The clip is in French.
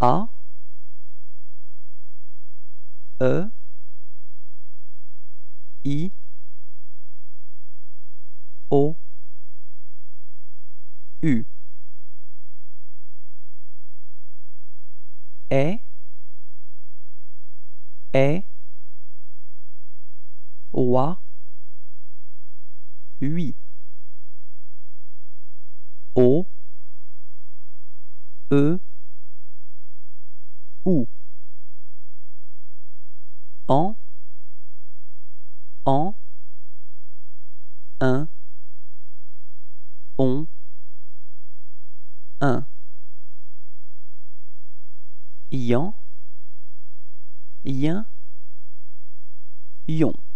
A, E, I, O, U, E, Oie, Ui, O, E, Ou, En, un, on, un, Yan, yin, yon.